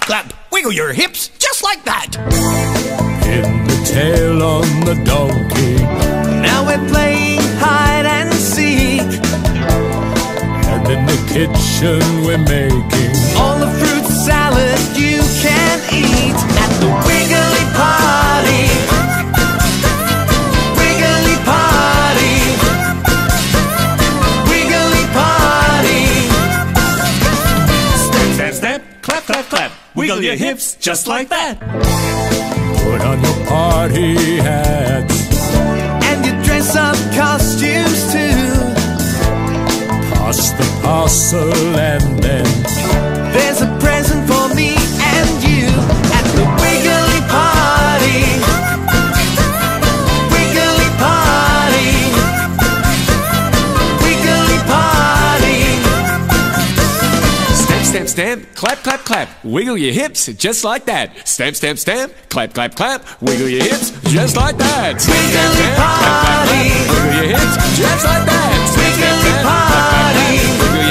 clap. Wiggle your hips just like that. Pin the tail on the donkey. Now we're playing hide and seek. And in the kitchen we're making all the fruit salad you can eat at the Wiggly Party. Wiggly Party. Wiggly Party. Step, step, step, clap, clap, clap. Wiggle your hips just like that. put on your party hats and your dress-up costumes too. Pass the parcel and then There's a present for me and you at the Wiggly Party. Wiggly Party. Wiggly Party. Stamp, stamp, stamp, clap, clap, clap. Wiggle your hips just like that. Stamp, stamp, stamp, clap, clap, clap. Wiggle your hips just like that. Stamp, stamp, Wiggly stamp, clap, clap, clap. Party. Wiggle your hips just like that. Stamp, stamp, Wiggly stamp, clap, clap, clap. Party. Wiggle